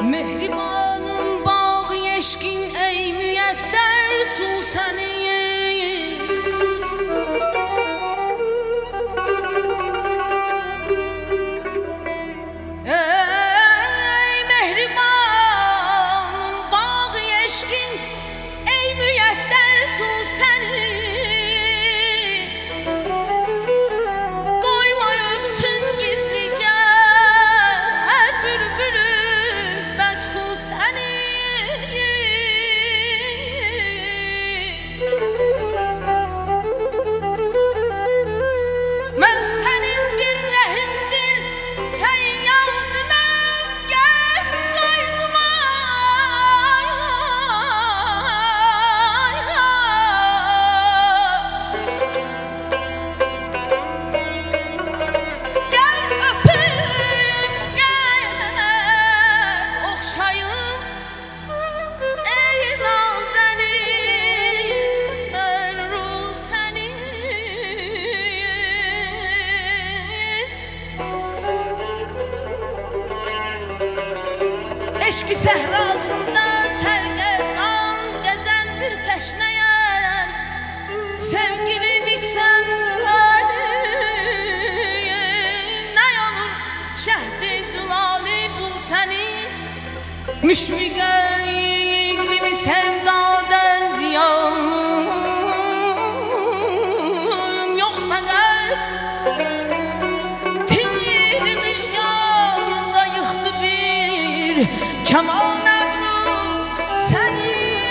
Mehribanım bağı eşkin ey müyedder su seni. Ey mehribanım bağı eşkin ey müyedder su seni. Koyma öpsün gizlice her bülbülü bedhu seni. Ben senin bir rehimdil seyyadınım gel koynuma. Gel öpeyim gel okşayım ey nazenin ben ruh seni. Eşki sehrasında sergerdan gezen bir teşneyem. Sevgilim içsem ne olur şehdi zulali bu seni. Müşfige iklimi sevdadan ziyanım yok fakat Tiniri müjganında yıktı bir kemal emru seni.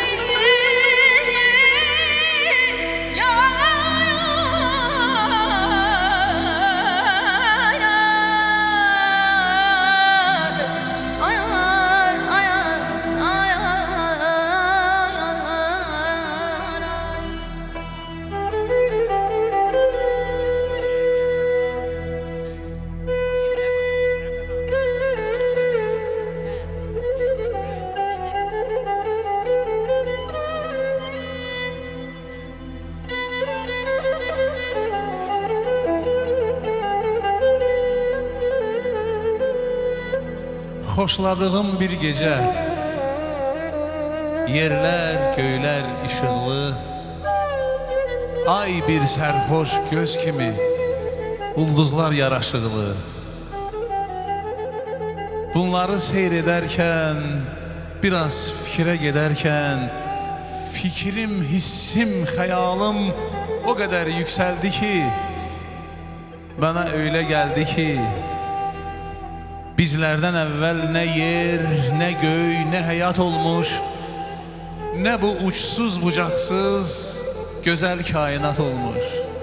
Xoşladığım bir gecə, yerlər, göylər işıqlı, ay bir sərxoş göz kimi, ulduzlar yaraşıqlı. Bunları seyr edərkən, biraz fikrə gedərkən, fikrim, hissim, xəyalım o qədər yüksəldi ki, bana öyle geldi ki, bizlerden evvel ne yer, ne göy, ne hayat olmuş, ne bu uçsuz bucaksız güzel kainat olmuş.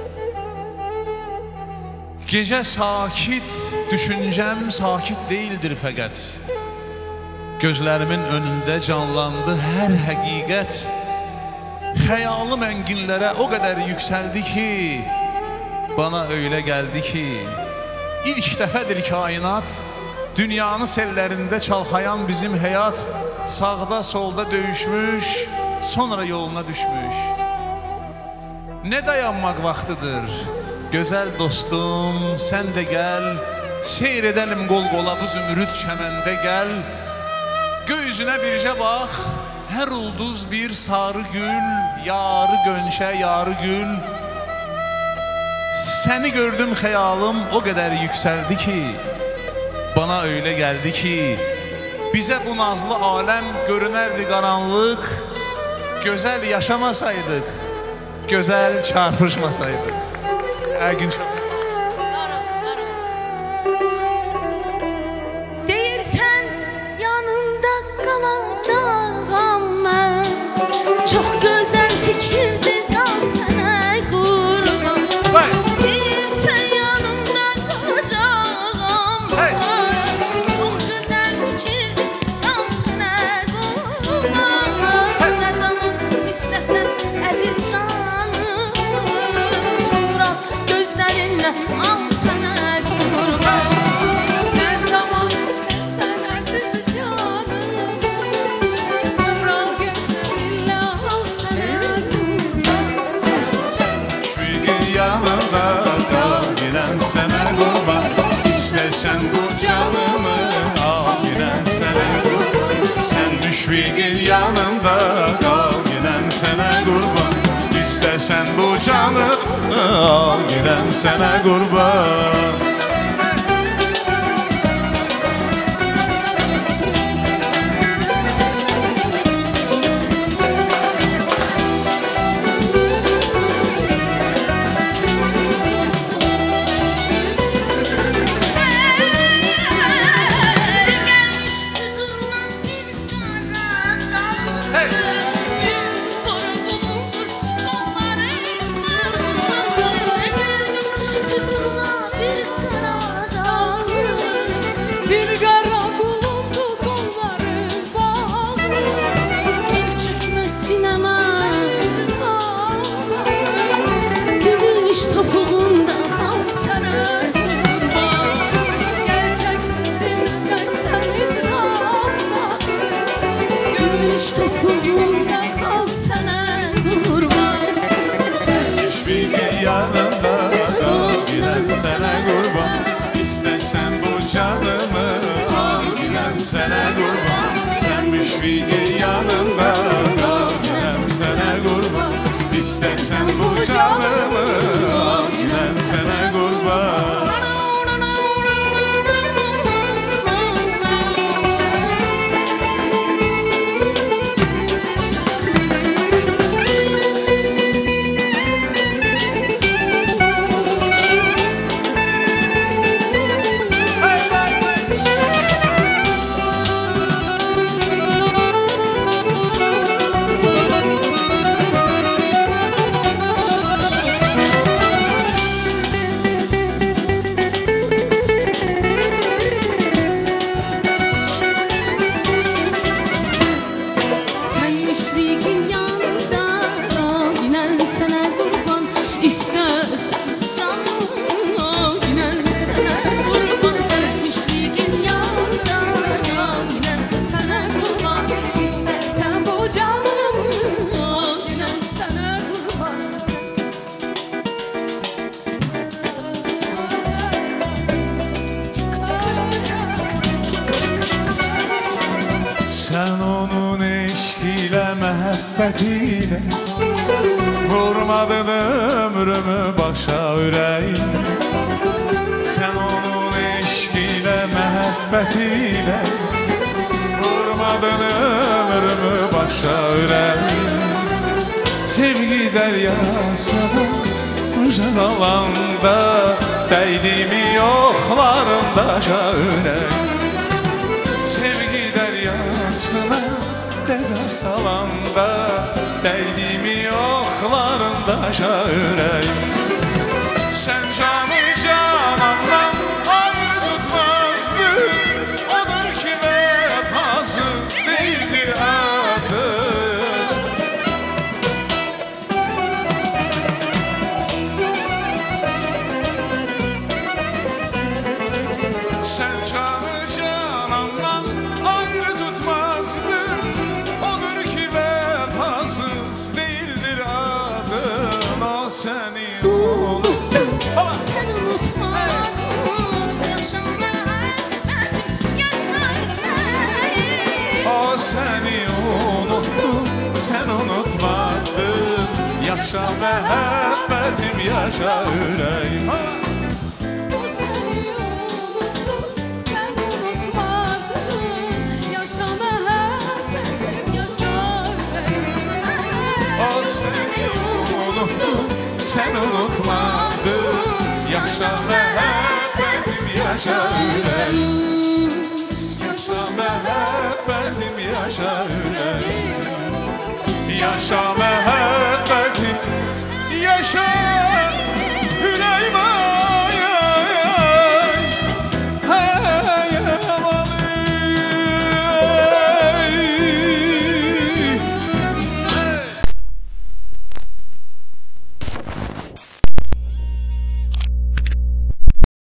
Gece sakit, düşüncem sakit değildir fakat. Gözlerimin önünde canlandı her hakikat. Hayalım enginlere o kadar yükseldi ki, bana öyle geldi ki, ilk defedir kainat, dünyanın sellerinde çalkayan bizim hayat, sağda solda dövüşmüş, sonra yoluna düşmüş. Ne dayanmak vaktidir, güzel dostum, sen de gel, seyr edelim kol kola bu zümrüt çemende gel. Göğsüne birce bak, her ulduz bir sarı gül, yarı gönşe yarı gül. Seni gördüm hayalım o kadar yükseldi ki, bana öyle geldi ki, bize bu nazlı alem görünerdi karanlık, güzel yaşamasaydık, güzel çarpışmasaydık. Her gün çok... Deyirsən yanında qalacağam mən. Çox gözəl fikirdir qal sənə qurban. Deyirsən yanında qalacağam mən. Çox gözəl fikirdir qal sənə qurban. Nə zaman istəsən əziz canım, gözlərin müşfiqin yanında qal, ginən sənə qurban. İstəsən bu canı al, ginən sənə qurban. Müşfiqin yanında qal, ginən sənə qurban. İstəsən bu canımı al, ginən sənə qurban. Sən onun eşqilə, məhəbbətilə vurmadın ömrümü başa, ürəyimə. Sən onun eşqilə, məhəbbətilə vurmadın ömrümü başa, ürəyimə. Sevgi dəryasına uzaq alanda dəydimi yoxlarında ürəyimə. Sevgi dəryasına dəzər salanda dəydimi yoxlarında ürəyim. Sən canı canandan ayrı tutmazdın, odur ki vəfasız deyildir adı. Sən canı canandan ayrı tutmazdın, odur ki vəfasız deyildir adın. O səni unuttum, sen unutmadın, yaşamayı yaşayayım. o səni unuttum, sən unutmadın. Yaşa məhəbbətim, yaşa ürəyim. Sen unutmadın, yaşa məhəbbətim, yaşa ürəyim. Yaşa məhəbbətim, yaşa ürəyim. Yaşa məhəbbətim, yaşa